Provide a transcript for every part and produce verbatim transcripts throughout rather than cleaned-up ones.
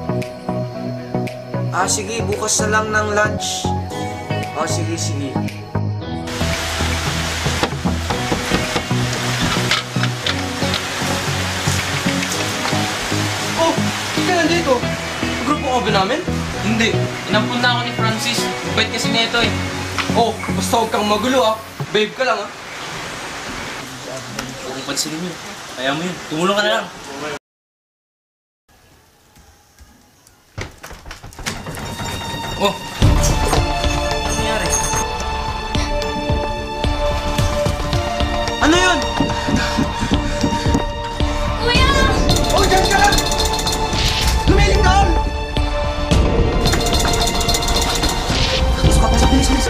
Ah, sige, bukas na lang ng lunch. Oh, sige, sige. Oh, hindi ka nandito. Grupo ka ba namin? Hindi. Inampun na ako ni Francis. Bait kasi nito eh. Oh, basta huwag kang magulo ah. Babe ka lang ah. Huwag mong pansinin yun. Kaya mo yun. Tumulong ka na lang. Oh! Ano nangyari? Ano yun? Kuya! Oh, dyan ka lang! Lumiling ka! Pasok ka, pasok, bilis, bilis.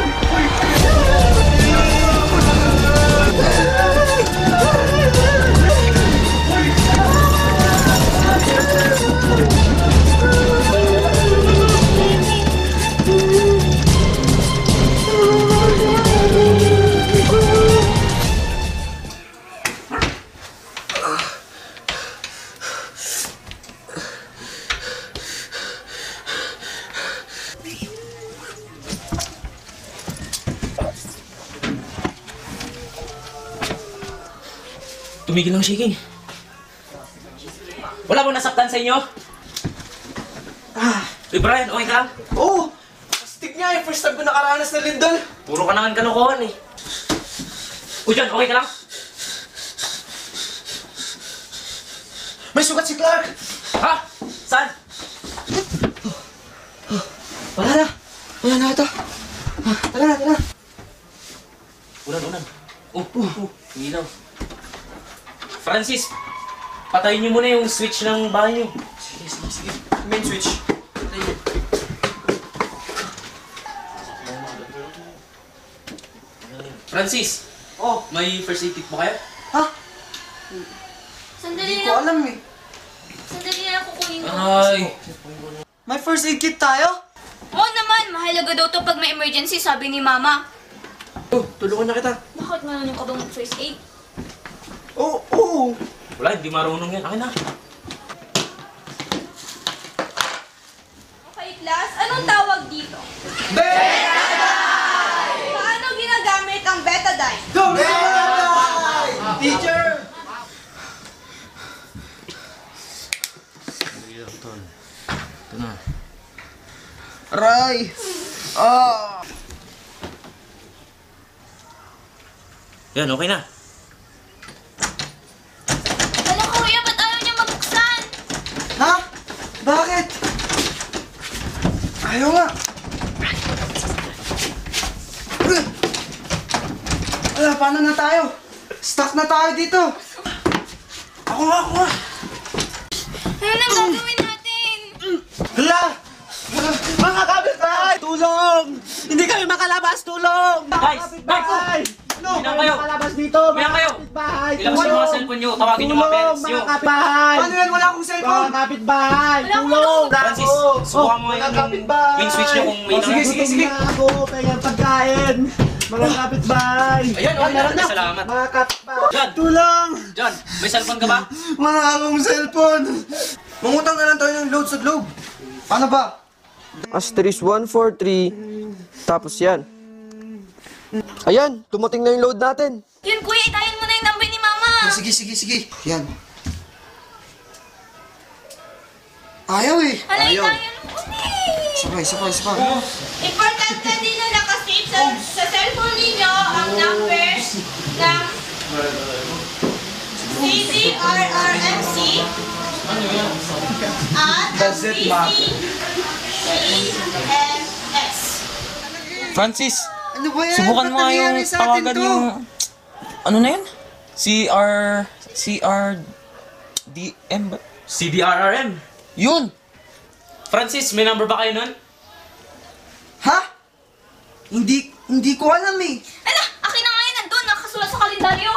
Tumigil lang, shaking. Wala bang nasaktan sa inyo? Ah, Uy, Brian, okay ka lang? Oh! Stick niya eh. First time ko nakaranas na lindol. Puro ka naman kalokohan eh. Uy, John, okay ka lang? May sugat si Clark! Ha? Saan? Wala na. Wala na ito. Ah, Tara na, tara. Ulan, ulan. Oh, oh, oh. Ilaw. Francis, patayin niyo muna yung switch ng bahay niyo. Sige, sige, sige. Main switch. Ayun. Francis, Oh, may first aid kit ba kayo? ha? Sandali Hindi ko lang. alam eh. Sandali lang kukunin ko. Ay, May first aid kit tayo? Oo naman, mahalaga daw to pag may emergency, sabi ni Mama. Oh, tulungan na kita. Bakit marunong ka bang first aid? Oh, oh. wala, hindi marunong yan. Akin na. Okay, class, anong tawag dito? Betadine! Paano ginagamit ang betadine? Betadine! Teacher! Ito na. Aray! Ah! Yan, okay na. Alam ko, kuya, ba't ayaw niya mabuksan? Ha? Bakit? Ayaw nga. Ala, paano na tayo? Stuck na tayo dito. Ako nga, ako nga. Ano nang gagawin natin? Hala! Mga kapitbahay! Tulong! Hindi kami makalabas! Tulong! Guys! Guys! No! Bilang kayo! Makalabas dito, Bilang kayo! kapitbahay! Ilabas yung mga cellphone nyo. Tawagin yung mga parents nyo. Mga kapitbahay! Paano yan? Wala akong Mga cellphone! kapitbahay! Wala akong Tulong! Francis, subukan mo yung kapitbahay! main switch nyo kung may Oh, sige, na. sige, sige. Gutom na ako, pengen pagkain! Mga kapitbahay! Ayan, okay na. Meron Salamat. Mga kapitbahay! John! Tulong! John! May cellphone ka ba? Wala akong cellphone! Mangutang na lang tayo ng load sa globe. Paano ba? Asterisk one four three. Tapos yan. Ayan, tumating na yung load natin. Yun, kuya, itayin mo na yung number ni Mama. Sige, sige, sige. Yan. Ayaw eh. Ano Ayaw. itayin mo eh? Sabay, sabay, sabay. Importante din na nakasave sa, sa cellphone ninyo ang number ng C D R R M C at Does it matter? C M S. Francis, Ano ba yan? subukan Ba't mo nga yung nangyayari sa atin tawagan to? yung... Ano na yun? C R... C R... D M ba? C D R R M. Yun! Francis, may number ba kayo nun? Ha? Hindi, hindi ko alam eh. Ala, akin na nga yun, nandun, nakasulat sa kalendaryo.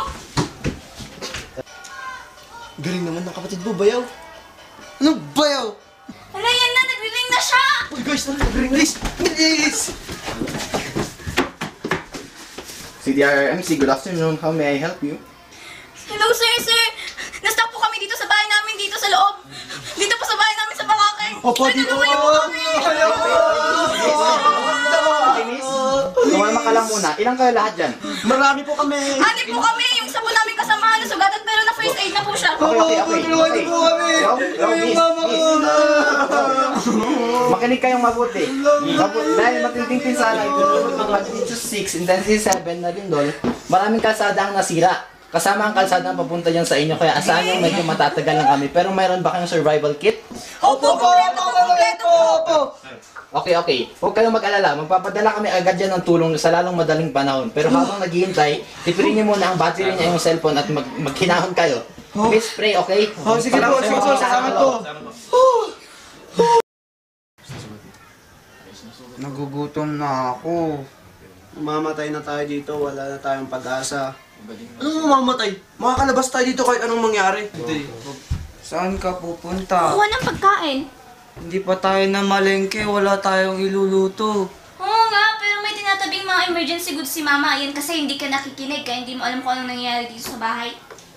Galing naman ng kapatid mo, Bayaw. Ano, Bayaw? Ala, yan na, nagre-ring na siya. Uy, guys, nag-English. English! C D R M C, good afternoon. How may I help you? Hello, sir, sir. Na-stuck po kami dito sa bahay namin, dito sa loob. Dito po sa bahay namin sa Bangakay. Opo, dito po. Miss, kumalma ka lang muna. Ilang kayo lahat dyan? Marami po kami. Ate po kami, yung isa po namin kasamahan na sugatan pero na first aid na po siya. Okay, okay, okay. Tulungan niyo po kami. Yo, yo, Yung miss, mama ko. miss. Makinig kayong mabuti. Mabuti. Dahil matinding pinsala, itutulog ng magnitude six, intensity seven na lindol, maraming kalsada ang nasira. Kasama ang kalsada ang papunta dyan sa inyo, kaya asahan nyo medyo matatagal lang kami. Pero mayroon ba kayong survival kit? Opo, kompleto po, kompleto po. Opo. Okay, okay. Huwag kayong mag-alala. Magpapadala kami agad yan ng tulong sa lalong madaling panahon. Pero habang naghihintay, tipirin niyo muna ang battery niya yung cellphone at mag maghinahon kayo. Please pray, okay? Oh, sige po, sige po, salamat po. Nagugutom na ako. Mamatay na tayo dito, wala na tayong pag-asa. Anong mamamatay? Makakalabas tayo dito kahit anong mangyari. Hindi. Saan ka pupunta? Kuha ng pagkain. Hindi pa tayo na malengke, wala tayong iluluto. Oo nga, pero may tinatabing mga emergency goods si Mama. Yan kasi hindi ka nakikinig, kaya hindi mo alam kung anong nangyayari dito sa bahay.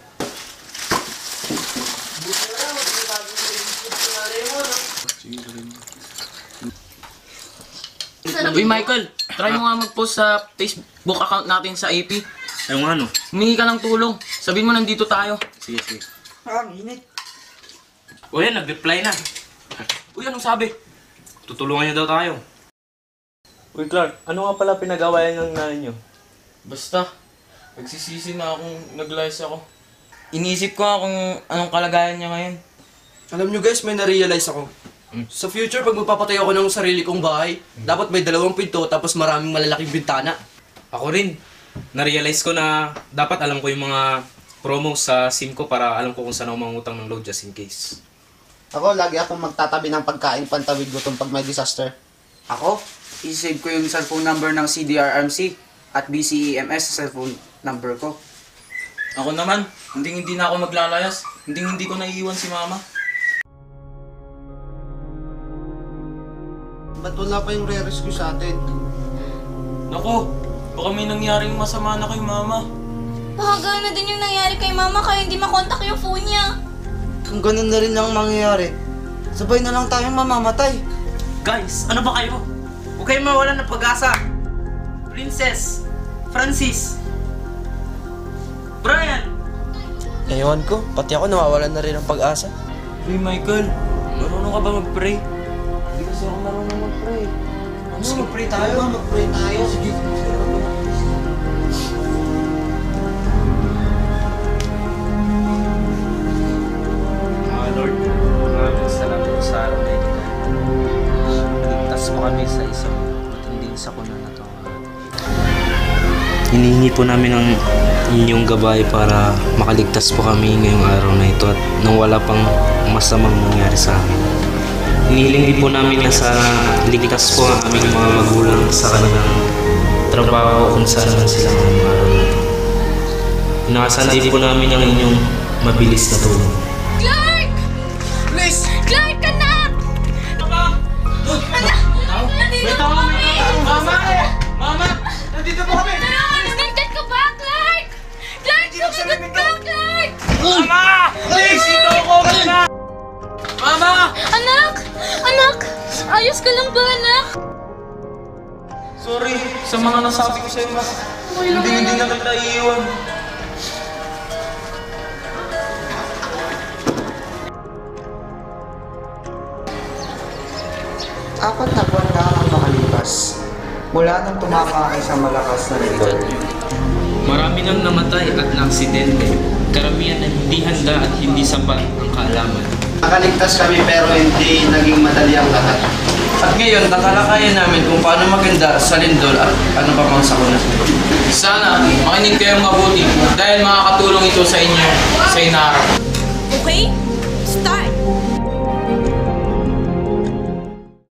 Uy, Michael, try mo nga mag-post sa Facebook account natin sa A P. Ayun nga no. Humingi ka ng tulong. Sabihin mo nandito tayo. Sige, sige. Ang init. O yan, nag-reply na. Uy, anong sabi? Tutulungan niya daw tayo. Uy, Clark, ano nga pala pinag-awayan ng nanay niyo? Basta, nagsisisi na akong nag-lies ako. Iniisip ko nga kung anong kalagayan niya ngayon. Alam nyo guys, may na-realize ako. Sa future, pag magpapatayo ako ng sarili kong bahay, dapat may dalawang pinto tapos maraming malalaking bintana. Ako rin. Na-realize ko na dapat alam ko yung mga promos sa SIM ko para alam ko kung saan ako mangutang ng load just in case. Ako, lagi akong magtatabi ng pagkain pantawid gutom pag may disaster. Ako, isave ko yung cellphone number ng C D R M C at B C E M S sa cellphone number ko. Ako naman, hindi hindi na ako maglalayas. Hindi hindi ko naiiwan si Mama. Ba't wala pa yung re-rescue sa atin? Nako, baka may nangyaring masama na kay Mama. Baka na din yung nangyari kay Mama kaya hindi makontak yung phone niya. Kung ganun na rin ang mangyayari, sabay na lang tayong mamamatay. Guys, ano ba kayo? Huwag kayong mawalan ng pag-asa. Princess, Francis, Brian. Ewan ko, pati ako nawawalan na rin ng pag-asa. Uy, Michael, marunong ka ba mag-pray? Hindi kasi ako marunong mag-pray. Ano, mag-pray tayo? Mag-pray tayo. Sige. Mga Lord, maraming salamat po sa araw na ito. Naligtas mo kami sa isang matinding sakuna na to. Hinihingi po namin ang inyong gabay para makaligtas po kami ngayong araw na ito at nang wala pang masamang mangyari sa amin. Hinihiling din po namin na sana ligtas po ang aming mga magulang sa kanilang trabaho kung saan man sila ngayong araw na ito. Inaasahan din po namin ang inyong mabilis na tulong. Clark! Please! Clark, anak! Anak! Nandito po kami! Mama! Mama! Nandito po kami! Nandito ka ba, Clark? Clark, sumagot ka, Clark! Mama! Please, ito ako muna! Mama! Anak! Anak! Ayos ka lang ba, anak? Sorry sa mga nasabi ko sa'yo, Ma. Hindi hindi na kita iiwan. Apat na buwan na ang makalipas. Mula nang tumama ang isang malakas na lindol. Marami nang namatay at naaksidente. Karamihan ay hindi handa at hindi sapat ang kaalaman. Nakaligtas kami pero hindi naging madali ang lahat. At ngayon, tatalakayan namin kung paano maganda sa lindol at ano pa mang sakuna. Sana makinig kayong mabuti dahil makakatulong ito sa inyo sa inaarap. Okay, start!